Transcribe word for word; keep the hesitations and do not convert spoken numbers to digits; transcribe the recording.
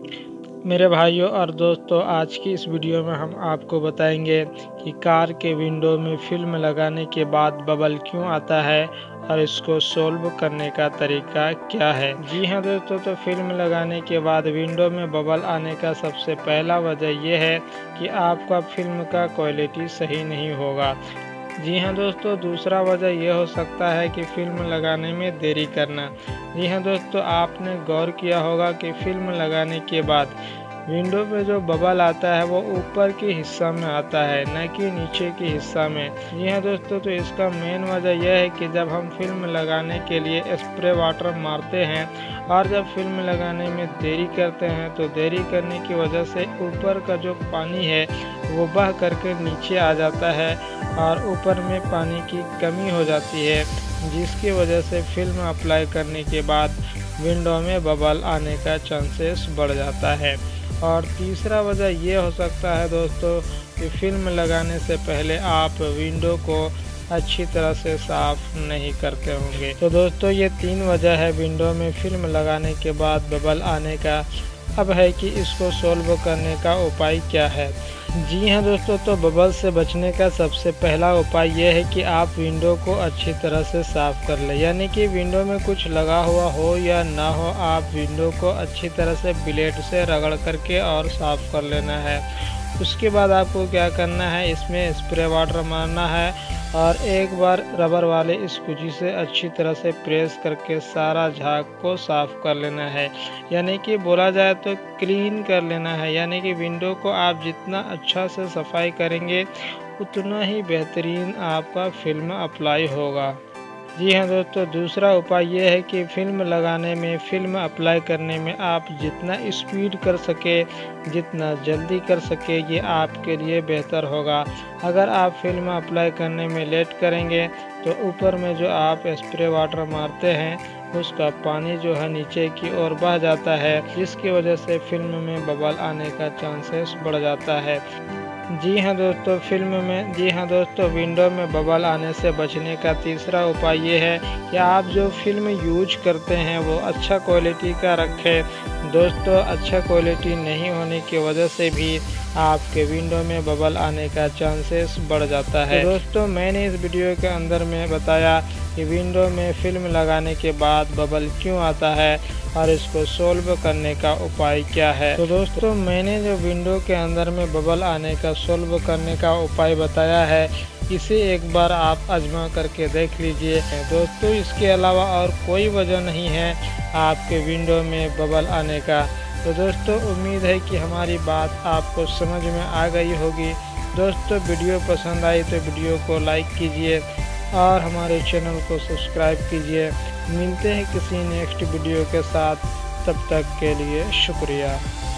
मेरे भाइयों और दोस्तों, आज की इस वीडियो में हम आपको बताएंगे कि कार के विंडो में फिल्म लगाने के बाद बबल क्यों आता है और इसको सोल्व करने का तरीका क्या है। जी हाँ दोस्तों, तो फिल्म लगाने के बाद विंडो में बबल आने का सबसे पहला वजह यह है कि आपका फिल्म का क्वालिटी सही नहीं होगा। जी हाँ दोस्तों, दूसरा वजह यह हो सकता है कि फिल्म लगाने में देरी करना। जी हाँ दोस्तों, आपने गौर किया होगा कि फिल्म लगाने के बाद विंडो पे जो बबल आता है वो ऊपर के हिस्सा में आता है, न कि नीचे के हिस्सा में। जी हाँ दोस्तों, तो इसका मेन वजह यह है कि जब हम फिल्म लगाने के लिए स्प्रे वाटर मारते हैं और जब फिल्म लगाने में देरी करते हैं तो देरी करने की वजह से ऊपर का जो पानी है वो बह करके नीचे आ जाता है और ऊपर में पानी की कमी हो जाती है, जिसकी वजह से फिल्म अप्लाई करने के बाद विंडो में बबल आने का चांसेस बढ़ जाता है। और तीसरा वजह ये हो सकता है दोस्तों कि फिल्म लगाने से पहले आप विंडो को अच्छी तरह से साफ नहीं करते होंगे। तो दोस्तों, ये तीन वजह है विंडो में फिल्म लगाने के बाद बबल आने का। अब है कि इसको सोल्व करने का उपाय क्या है। जी हाँ दोस्तों, तो बबल से बचने का सबसे पहला उपाय यह है कि आप विंडो को अच्छी तरह से साफ़ कर लें। यानी कि विंडो में कुछ लगा हुआ हो या ना हो, आप विंडो को अच्छी तरह से ब्लेड से रगड़ करके और साफ़ कर लेना है। उसके बाद आपको क्या करना है, इसमें स्प्रे वाटर मारना है और एक बार रबर वाले स्क्विजी से अच्छी तरह से प्रेस करके सारा झाग को साफ़ कर लेना है। यानी कि बोला जाए तो क्लीन कर लेना है। यानी कि विंडो को आप जितना अच्छा से सफाई करेंगे उतना ही बेहतरीन आपका फिल्म अप्लाई होगा। जी हाँ दोस्तों, दूसरा उपाय ये है कि फिल्म लगाने में, फिल्म अप्लाई करने में आप जितना स्पीड कर सके, जितना जल्दी कर सके, ये आपके लिए बेहतर होगा। अगर आप फिल्म अप्लाई करने में लेट करेंगे तो ऊपर में जो आप स्प्रे वाटर मारते हैं उसका पानी जो है नीचे की ओर बह जाता है, जिसकी वजह से फिल्म में बबल आने का चांसेस बढ़ जाता है। जी हाँ दोस्तों, फिल्म में जी हाँ दोस्तों विंडो में बबल आने से बचने का तीसरा उपाय ये है कि आप जो फिल्म यूज करते हैं वो अच्छा क्वालिटी का रखें। दोस्तों, अच्छा क्वालिटी नहीं होने की वजह से भी आपके विंडो में बबल आने का चांसेस बढ़ जाता है। तो दोस्तों, मैंने इस वीडियो के अंदर में बताया कि विंडो में फिल्म लगाने के बाद बबल क्यों आता है और इसको सोल्व करने का उपाय क्या है। तो दोस्तों, मैंने जो विंडो के अंदर में बबल आने का सोल्व करने का उपाय बताया है, इसे एक बार आप आजमा करके देख लीजिए दोस्तों। इसके अलावा और कोई वजह नहीं है आपके विंडो में बबल आने का। तो दोस्तों, उम्मीद है कि हमारी बात आपको समझ में आ गई होगी। दोस्तों, वीडियो पसंद आई तो वीडियो को लाइक कीजिए और हमारे चैनल को सब्सक्राइब कीजिए। मिलते हैं किसी नेक्स्ट वीडियो के साथ, तब तक के लिए शुक्रिया।